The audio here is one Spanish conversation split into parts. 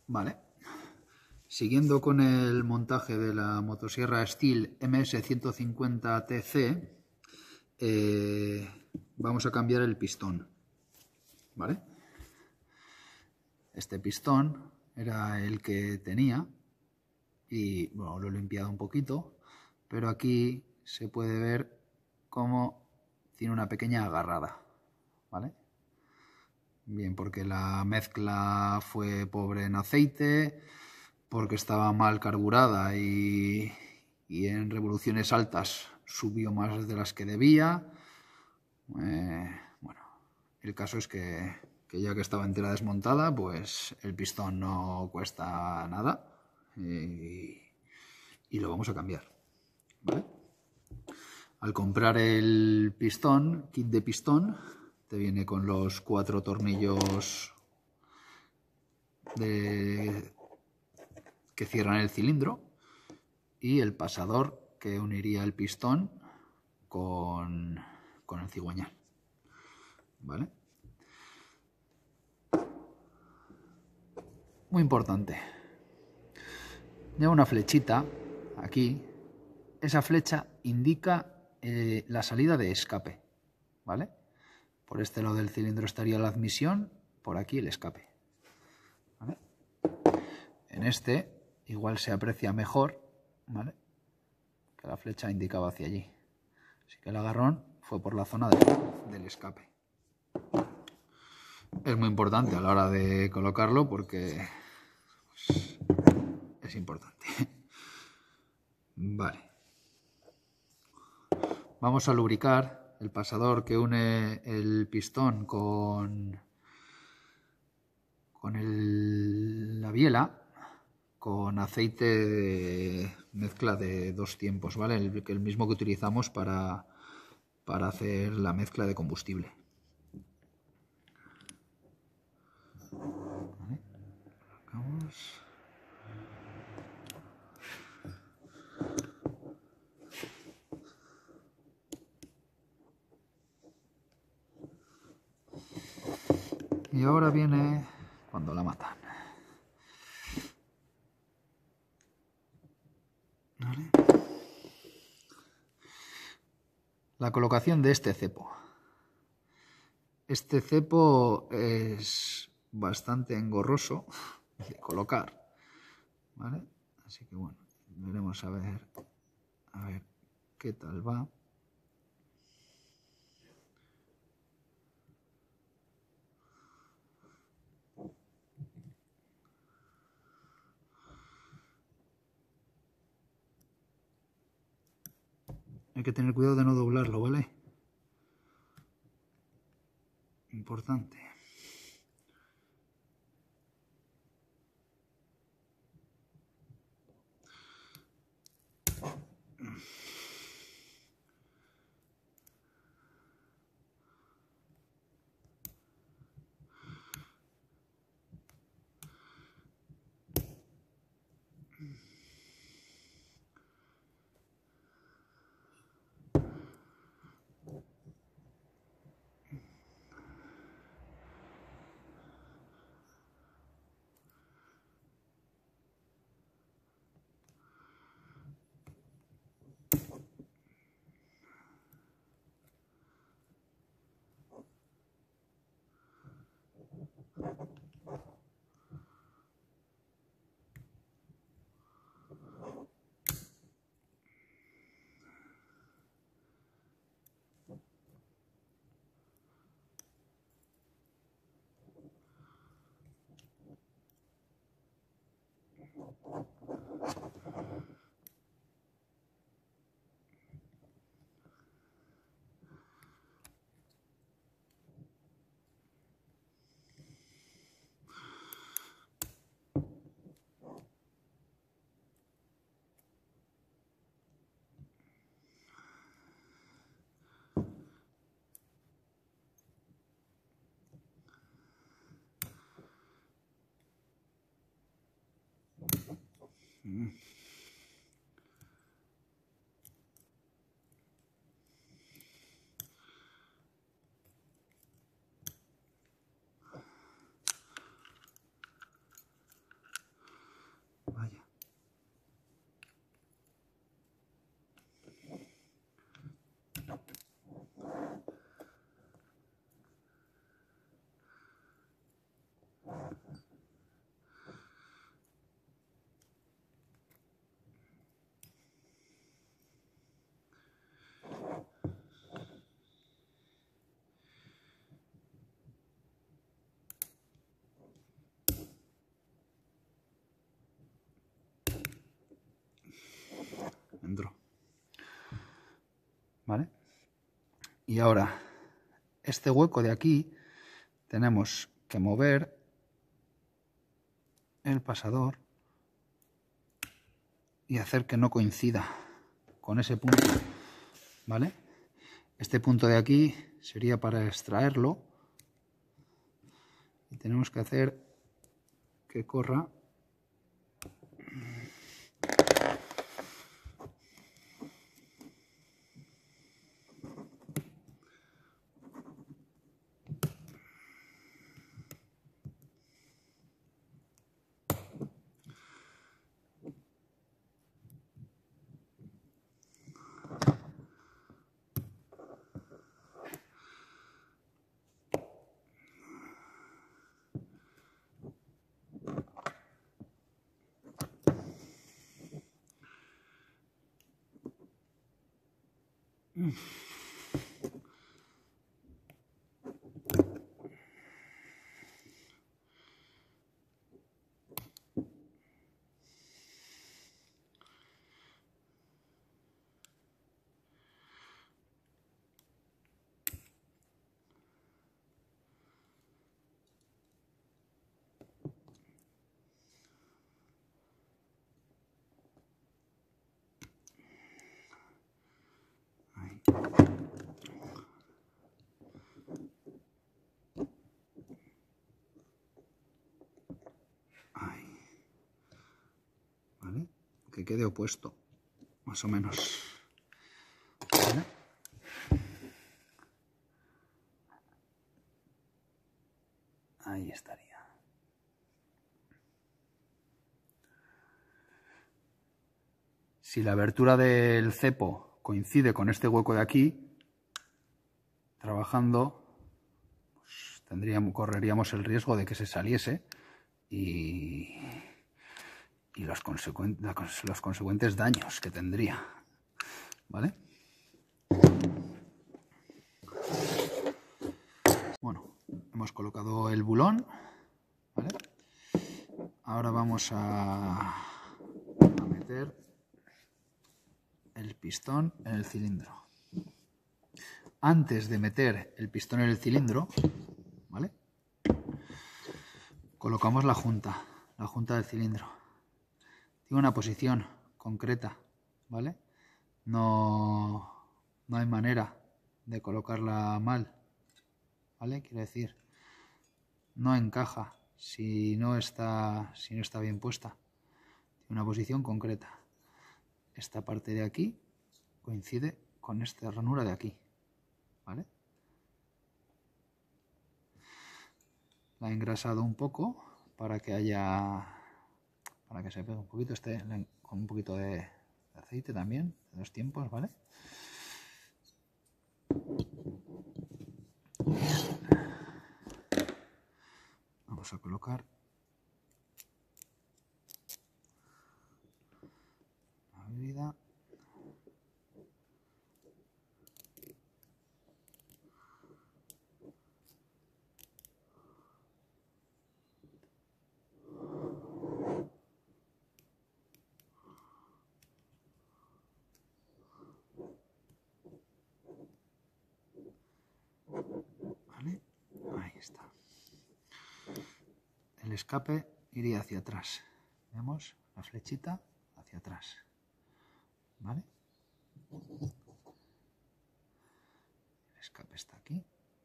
Vale. Siguiendo con el montaje de la motosierra Stihl MS150TC, vamos a cambiar el pistón. ¿Vale? Este pistón era el que tenía y bueno, lo he limpiado un poquito, pero aquí se puede ver cómo tiene una pequeña agarrada. ¿Vale? Bien, porque la mezcla fue pobre en aceite, porque estaba mal carburada y en revoluciones altas subió más de las que debía. Bueno, el caso es que ya que estaba entera desmontada, pues el pistón no cuesta nada y lo vamos a cambiar. ¿Vale? Al comprar el pistón, kit de pistón, te viene con los 4 tornillos que cierran el cilindro y el pasador que uniría el pistón con el cigüeñal. ¿Vale? Muy importante. Lleva una flechita aquí. Esa flecha indica la salida de escape. ¿Vale? Por este lado del cilindro estaría la admisión, por aquí el escape. ¿Vale? En este igual se aprecia mejor, ¿vale?, que la flecha indicaba hacia allí. Así que el agarrón fue por la zona del escape. Es muy importante a la hora de colocarlo porque pues, es importante. Vale. Vamos a lubricar el pasador que une el pistón con la biela con aceite de mezcla de 2 tiempos, ¿vale? El mismo que utilizamos para hacer la mezcla de combustible. ¿Vale? Colocamos. Y ahora viene cuando la matan. ¿Vale? La colocación de este cepo. Este cepo es bastante engorroso de colocar, ¿vale? Así que bueno, veremos a ver qué tal va. Hay que tener cuidado de no doblarlo, ¿vale? Importante. Entró. ¿Vale? Y ahora, este hueco de aquí, tenemos que mover el pasador y hacer que no coincida con ese punto, ¿vale? Este punto de aquí sería para extraerlo y tenemos que hacer que corra ahí. Ahí. ¿Vale? Que quede opuesto, más o menos. ¿Vale? Ahí estaría. Si la abertura del cepo coincide con este hueco de aquí, trabajando, pues correríamos el riesgo de que se saliese y los consecuentes daños que tendría. ¿Vale? Bueno, hemos colocado el bulón, ¿vale? Ahora vamos a meter el pistón en el cilindro. Antes de meter el pistón en el cilindro, ¿vale? Colocamos la junta del cilindro. Tiene una posición concreta, ¿vale? No hay manera de colocarla mal, ¿vale? Quiere decir, no encaja si no está bien puesta. Tiene una posición concreta. Esta parte de aquí coincide con esta ranura de aquí, ¿vale? La he engrasado un poco para que se pegue un poquito, con un poquito de aceite también, de 2 tiempos, ¿vale? Vamos a colocar la bebida. ¿Vale? Ahí está. El escape iría hacia atrás. Vemos la flechita hacia atrás. ¿Vale? El escape está aquí.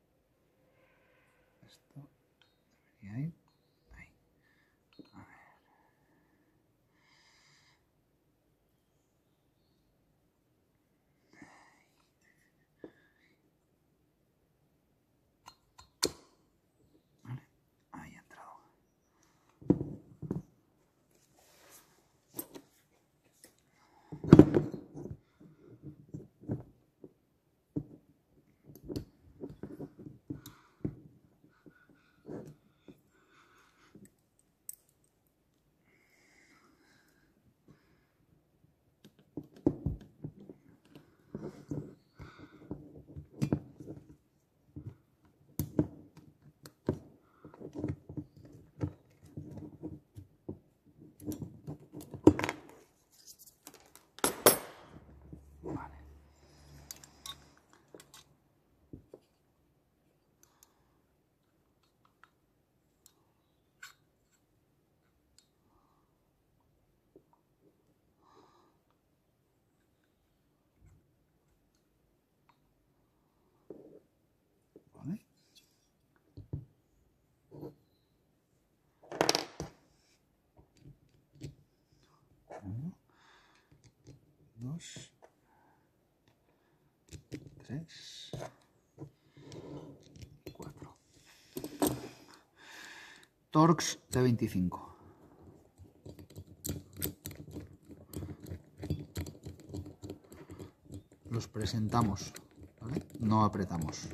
Esto debería ir ahí. A ver. ¿Vale? Ahí ha entrado. ¿Vale? 1, 2, 3, 4. Torx de 25. Los presentamos, ¿vale? No apretamos.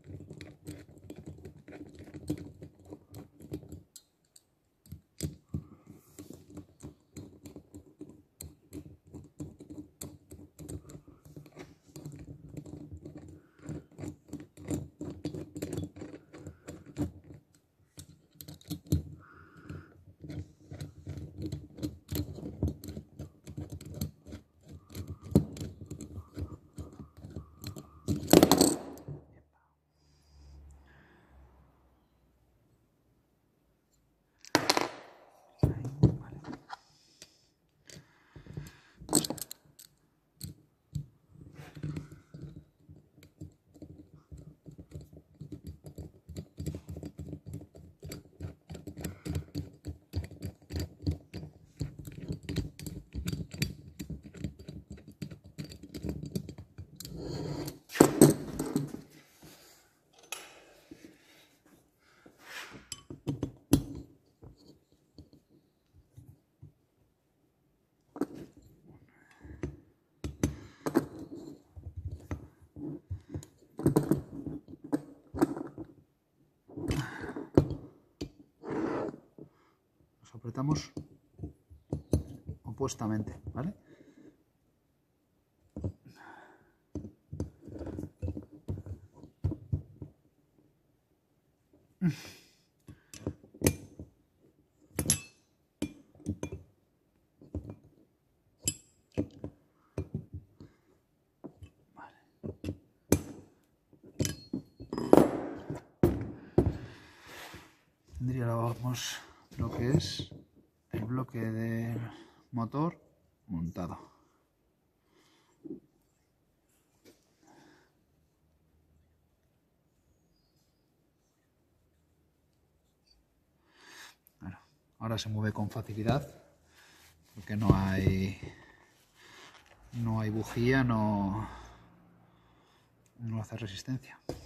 Los apretamos opuestamente, ¿vale? Tendríamos lo que es el bloque del motor montado. Bueno, ahora se mueve con facilidad porque no hay bujía, no hace resistencia.